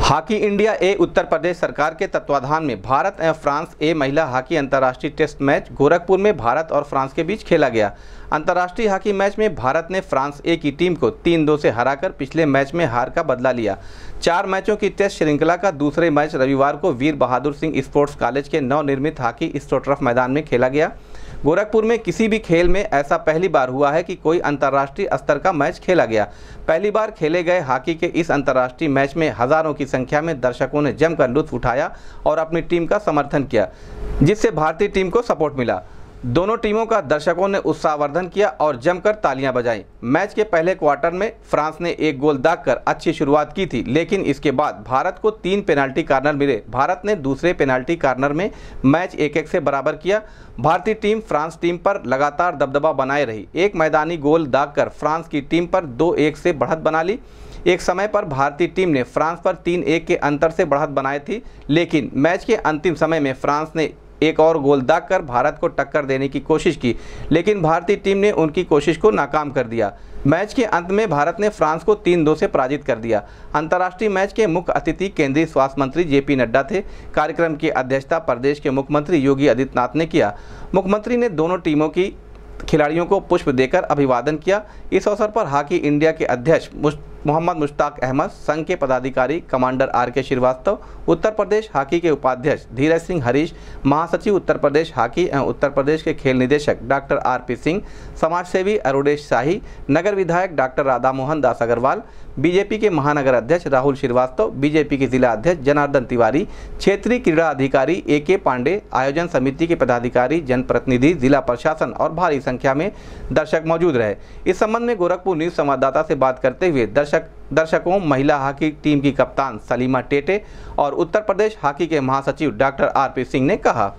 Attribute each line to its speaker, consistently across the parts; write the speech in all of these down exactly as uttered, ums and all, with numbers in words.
Speaker 1: Hockey India ए उत्तर प्रदेश सरकार के तत्वाधान में भारत एवं फ्रांस ए महिला हॉकी अंतर्राष्ट्रीय टेस्ट मैच गोरखपुर में भारत और फ्रांस के बीच खेला गया। अंतर्राष्ट्रीय हॉकी मैच में भारत ने फ्रांस ए की टीम को तीन दो से हराकर पिछले मैच में हार का बदला लिया। चार मैचों की टेस्ट श्रृंखला का दूसरे मैच रविवार को वीर बहादुर सिंह स्पोर्ट्स कॉलेज के नवनिर्मित हॉकी स्ट्रोटर्फ मैदान में खेला गया। गोरखपुर में किसी भी खेल में ऐसा पहली बार हुआ है कि कोई अंतर्राष्ट्रीय स्तर का मैच खेला गया। पहली बार खेले गए हॉकी के इस अंतर्राष्ट्रीय मैच में हजारों की संख्या में दर्शकों ने जमकर लुत्फ उठाया और अपनी टीम का समर्थन किया, जिससे भारतीय टीम को सपोर्ट मिला। दोनों टीमों का दर्शकों ने उत्साहवर्धन किया और जमकर तालियां बजाईं। मैच के पहले क्वार्टर में फ्रांस ने एक गोल दागकर अच्छी शुरुआत की थी, लेकिन इसके बाद भारत को तीन पेनाल्टी कॉर्नर मिले। भारत ने दूसरे पेनाल्टी कॉर्नर में मैच एक एक से बराबर किया। भारतीय टीम फ्रांस टीम पर लगातार दबदबा बनाए रही। एक मैदानी गोल दागकर फ्रांस की टीम पर दो एक से बढ़त बना ली। एक समय पर भारतीय टीम ने फ्रांस पर तीन एक के अंतर से बढ़त बनाई थी, लेकिन मैच के अंतिम समय में फ्रांस ने एक और गोल दागकर भारत को टक्कर देने की कोशिश की, लेकिन भारतीय टीम ने उनकी कोशिश को नाकाम कर दिया। मैच के अंत में भारत ने फ्रांस को तीन दो से पराजित कर दिया। अंतर्राष्ट्रीय मैच के मुख्य अतिथि केंद्रीय स्वास्थ्य मंत्री जेपी नड्डा थे। कार्यक्रम की अध्यक्षता प्रदेश के मुख्यमंत्री योगी आदित्यनाथ ने किया। मुख्यमंत्री ने दोनों टीमों की खिलाड़ियों को पुष्प देकर अभिवादन किया। इस अवसर पर हॉकी इंडिया के अध्यक्ष मोहम्मद मुश्ताक अहमद, संघ के पदाधिकारी कमांडर आर के श्रीवास्तव, उत्तर प्रदेश हॉकी के उपाध्यक्ष धीरज सिंह हरीश, महासचिव उत्तर प्रदेश हॉकी एवं उत्तर प्रदेश के खेल निदेशक डॉक्टर आर पी सिंह, समाजसेवी अरुणेश शाही, नगर विधायक डॉक्टर राधा मोहन दास अग्रवाल, बीजेपी के महानगर अध्यक्ष राहुल श्रीवास्तव, बीजेपी के जिला अध्यक्ष जनार्दन तिवारी, क्षेत्रीय क्रीड़ा अधिकारी ए के पांडे, आयोजन समिति के पदाधिकारी, जनप्रतिनिधि, जिला प्रशासन और भारी संख्या में दर्शक मौजूद रहे। इस संबंध में गोरखपुर न्यूज संवाददाता से बात करते हुए दर्शक दर्शकों महिला हॉकी टीम की कप्तान सलीमा टेटे और उत्तर प्रदेश हॉकी के महासचिव डॉक्टर आर पी सिंह ने कहा,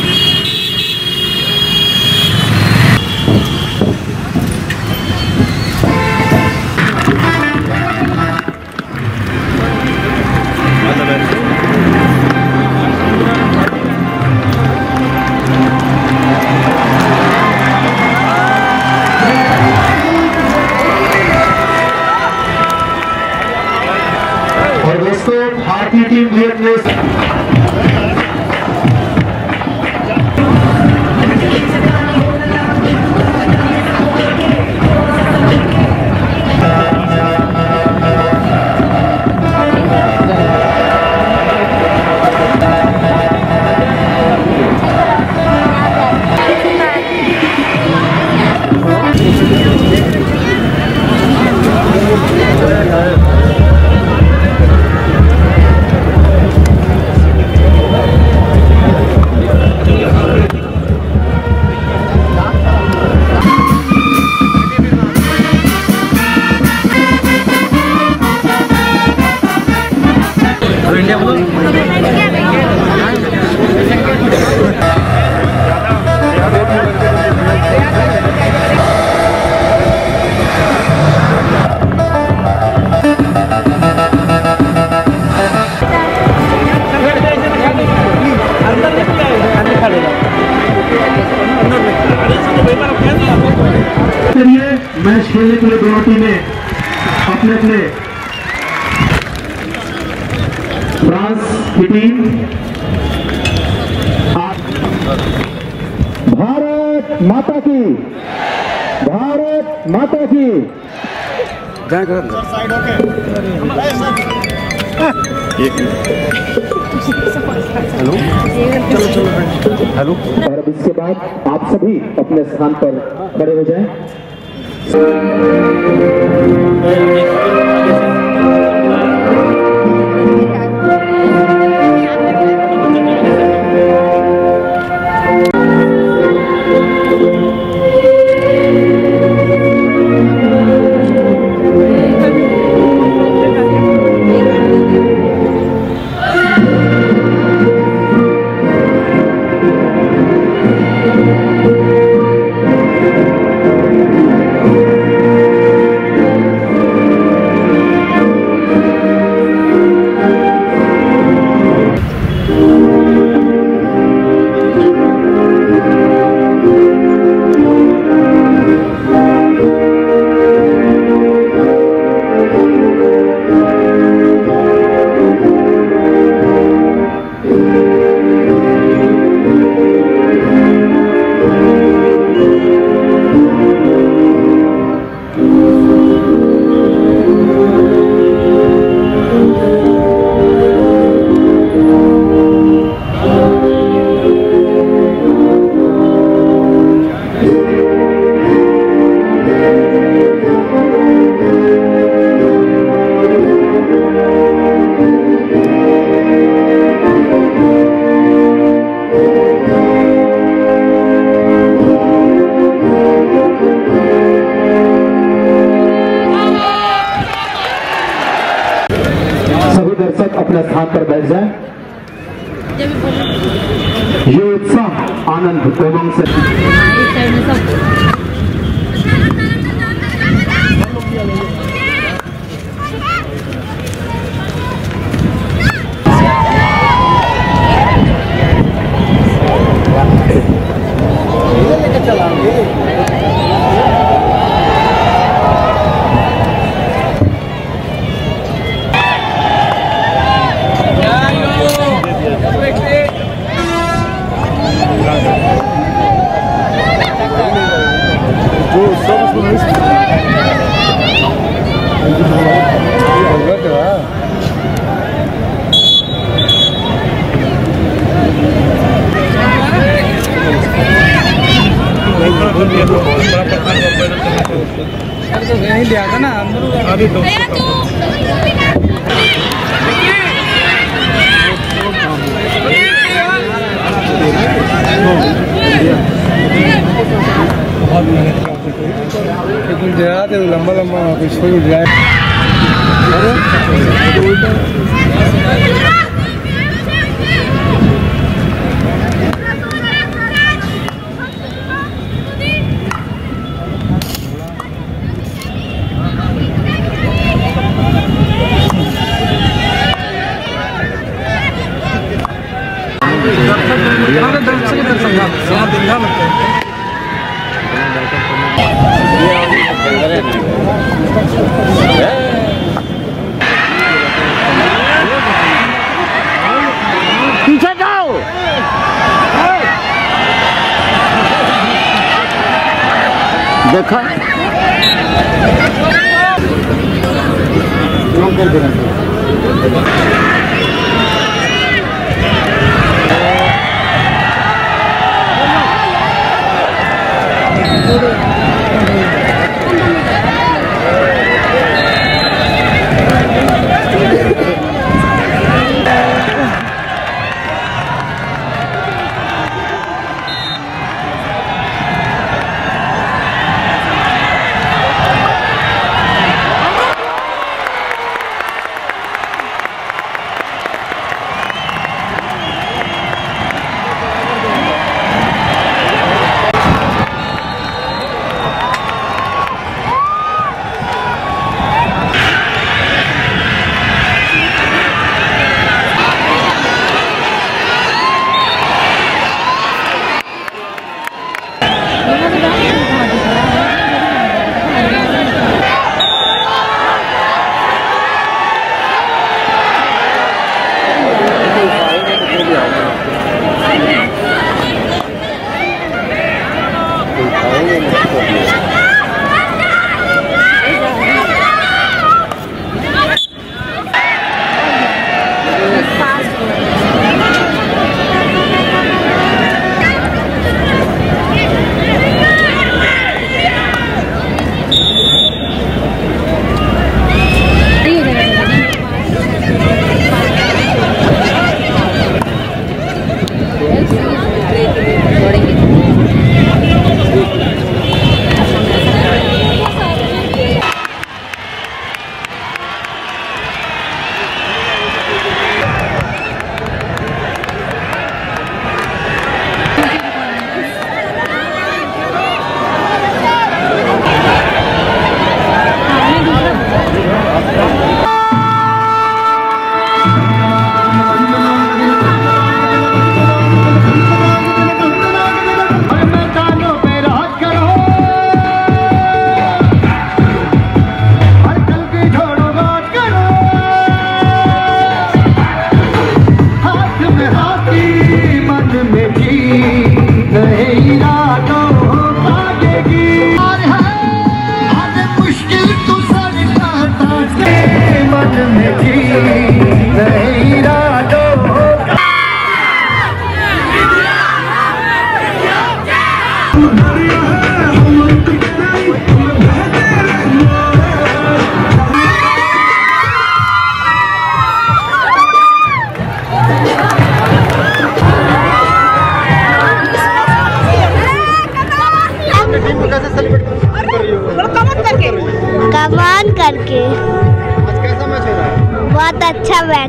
Speaker 2: और दोस्तों भारतीय टीम भी अपने मैच खेलने के लिए दोनों टीमें अपने अपने फ्रांस की टीम भारत माता की भारत माता की हेलो हेलो और अब इसके बाद आप सभी अपने स्थान पर खड़े हो जाएं। सभी दर्शक अपने स्थान पर बैठ जाएं। ये उत्साह आनंद उमंग से
Speaker 3: नहीं लिया था ना अंदर अभी तो लंबा लंबा पिछले जाए
Speaker 4: पीछे जाओ। देखा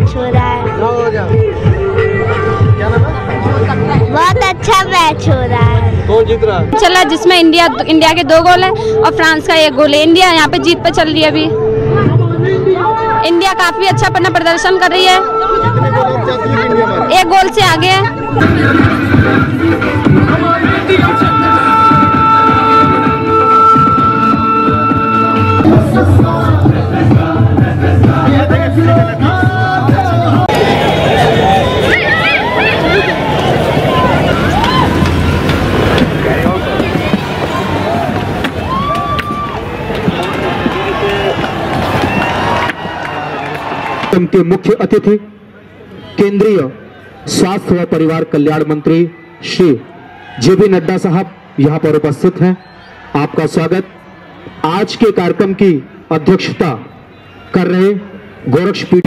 Speaker 5: मैच हो रहा है। बहुत अच्छा मैच हो रहा है।
Speaker 6: कौन जीत रहा है?
Speaker 7: चला जिसमें इंडिया इंडिया के दो गोल है और फ्रांस का एक गोल है। इंडिया यहाँ पे जीत पे चल रही है। अभी इंडिया काफी अच्छा अपना प्रदर्शन कर रही है। एक गोल से आगे है।
Speaker 2: के मुख्य अतिथि केंद्रीय स्वास्थ्य व परिवार कल्याण मंत्री श्री जे पी नड्डा साहब यहां पर उपस्थित हैं। आपका स्वागत। आज के कार्यक्रम की अध्यक्षता कर रहे गोरक्षपीठ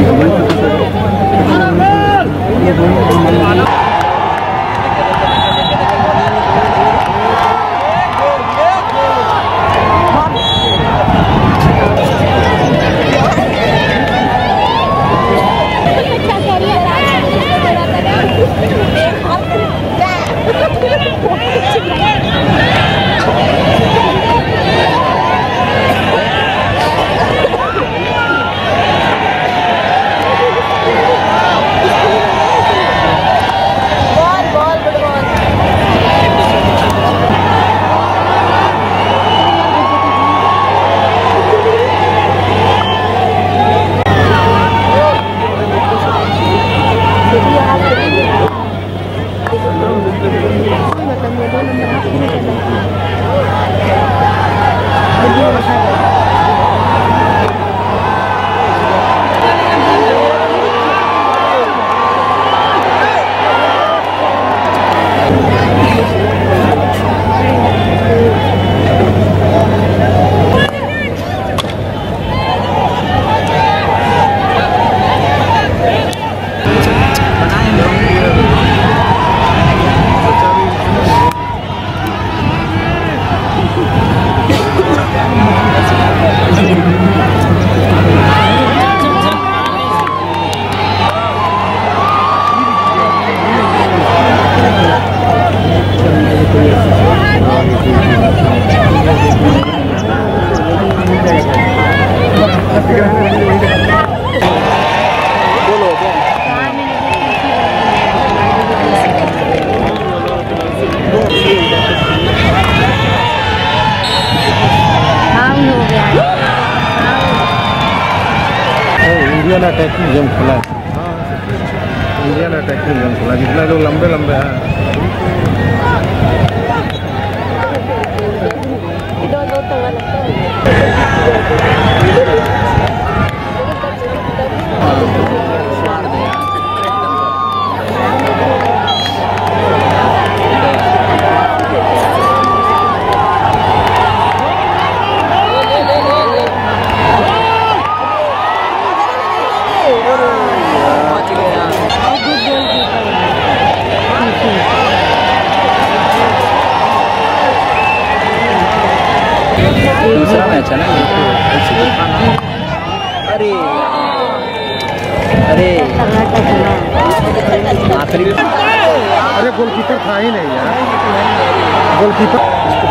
Speaker 6: इंडियन अटैकिंग गेम खुला है। इंडियन अटैकिंग गेम खुला, जितना लोग लंबे लंबे हैं।
Speaker 3: दूसरा मैच है ना। अरे अरे आखिरी
Speaker 6: अरे गोलकीपर था ही नहीं यार। गोलकीपर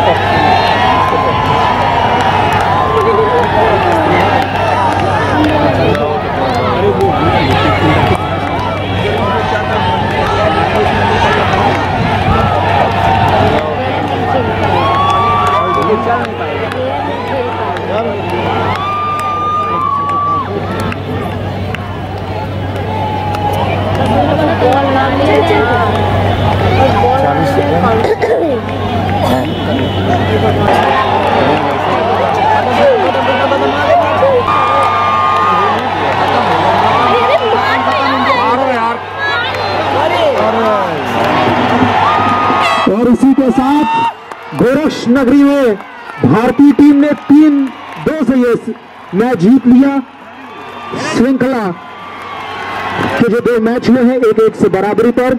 Speaker 2: और इसी के साथ गोरक्ष नगरी में भारतीय टीम ने तीन दो से ये मैच जीत लिया। श्रृंखला के जो दो मैच हुए हैं एक एक से बराबरी पर।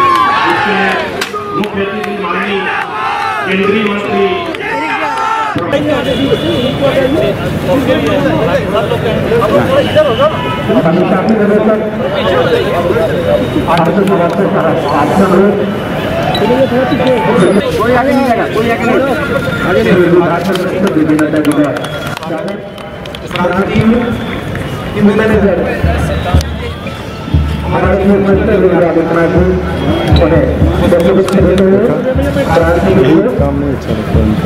Speaker 8: मुख्य अतिथि माननीय केंद्रीय मंत्री
Speaker 4: कोई आगे नहीं जाएगा, कोई आगे नहीं आगे काम नहीं अच्छा लगता उनका।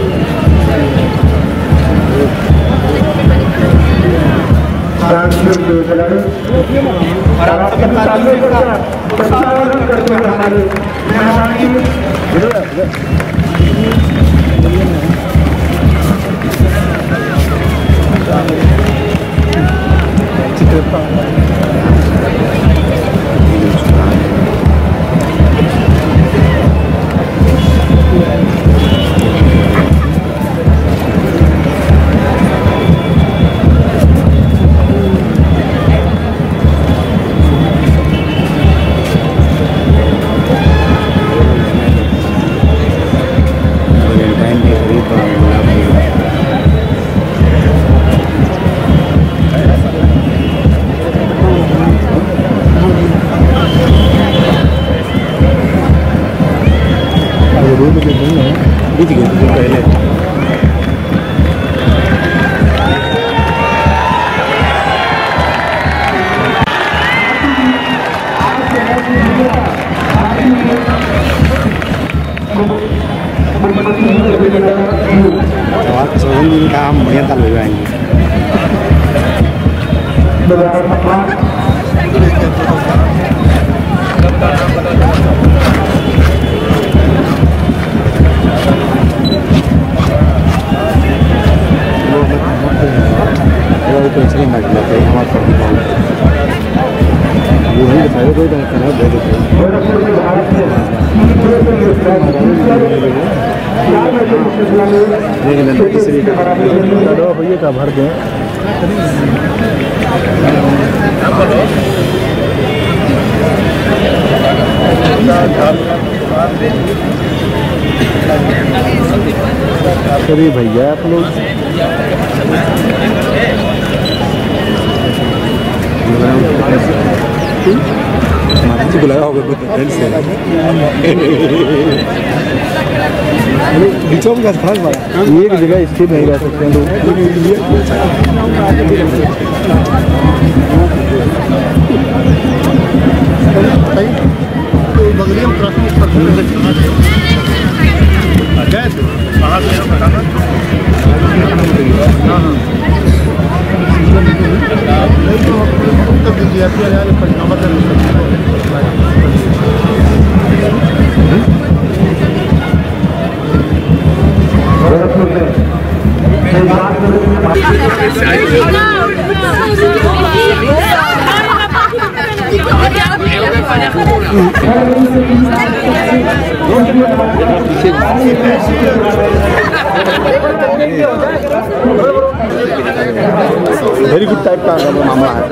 Speaker 4: बीच गए पहले काम बढ़िया ताल हो जाएंगे। तो इसलिए मैच लगता है हमारे साथ वो नहीं दिखाएगा कोई खराब दे देते लेकिन तीसरी भैया का भर दें सभी भैया आप लोग मार्ची बुलाया होगा कुछ फ्रेंड से बीचों में खास बात एक जगह स्थिर नहीं रह सकते हैं वेरी गुड टाइप का मामला है।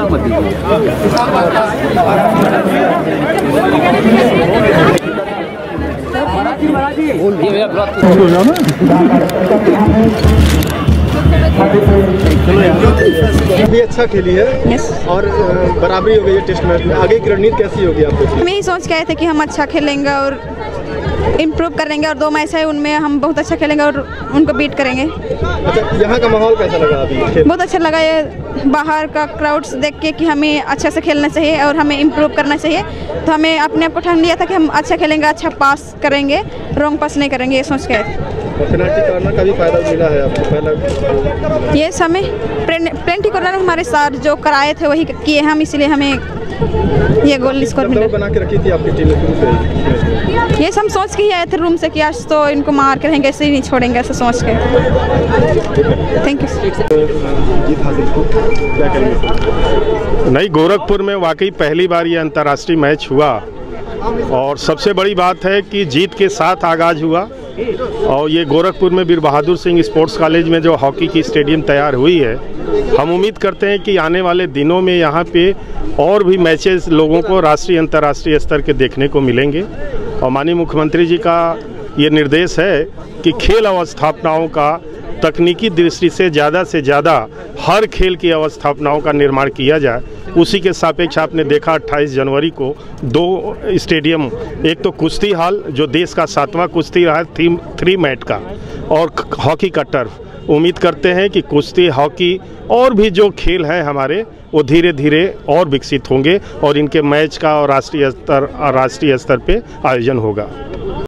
Speaker 8: भी अच्छा खेली है yes. और बराबरी हो गई है टेस्ट मैच में। आगे की रणनीति कैसी होगी आपको?
Speaker 7: हम यही सोच के आए थे कि हम अच्छा खेलेंगे और इम्प्रूव करेंगे और दो मैच है उनमें हम बहुत अच्छा खेलेंगे और उनको बीट करेंगे।
Speaker 8: अच्छा, यहाँ का माहौल कैसा लगा अभी?
Speaker 7: बहुत अच्छा लगा ये बाहर का क्राउड्स देख के कि हमें अच्छा से खेलना चाहिए और हमें इम्प्रूव करना चाहिए। तो हमें अपने आप को ठान लिया था कि हम अच्छा खेलेंगे, अच्छा पास करेंगे, रॉन्ग पास नहीं करेंगे, ये सोच के आए थे।
Speaker 8: पेनल्टी कॉर्नर का भी फायदा मिला है आपको? पहला
Speaker 7: ये समय पेनल्टी कॉर्नर हमारे साथ जो कराए थे वही किए हम, इसलिए हमें ये गोल स्कोर मिला।
Speaker 8: बना के रखी थी आपकी टीम शुरू से?
Speaker 7: ये हम सोच के ही आए थे रूम से कि आज तो इनको मार के रहेंगे, ऐसे ही नहीं छोड़ेंगे, ऐसा सोच के। Thank you.
Speaker 8: जीत हासिल को क्या करेंगे?
Speaker 6: नहीं, गोरखपुर में वाकई पहली बार ये अंतर्राष्ट्रीय मैच हुआ और सबसे बड़ी बात है कि जीत के साथ आगाज हुआ। और ये गोरखपुर में वीर बहादुर सिंह स्पोर्ट्स कॉलेज में जो हॉकी की स्टेडियम तैयार हुई है, हम उम्मीद करते हैं कि आने वाले दिनों में यहाँ पे और भी मैचेस लोगों को राष्ट्रीय अंतर्राष्ट्रीय स्तर के देखने को मिलेंगे। और माननीय मुख्यमंत्री जी का ये निर्देश है कि खेल अवस्थापनाओं का तकनीकी दृष्टि से ज़्यादा से ज़्यादा हर खेल की अवस्थापनाओं का निर्माण किया जाए। उसी के सापेक्ष आपने देखा अट्ठाईस जनवरी को दो स्टेडियम, एक तो कुश्ती हॉल जो देश का सातवां कुश्ती रहा है थीम थ्री मैट का, और हॉकी का टर्फ। उम्मीद करते हैं कि कुश्ती, हॉकी और भी जो खेल हैं हमारे वो धीरे धीरे और विकसित होंगे और इनके मैच का और राष्ट्रीय स्तर राष्ट्रीय स्तर पे आयोजन होगा।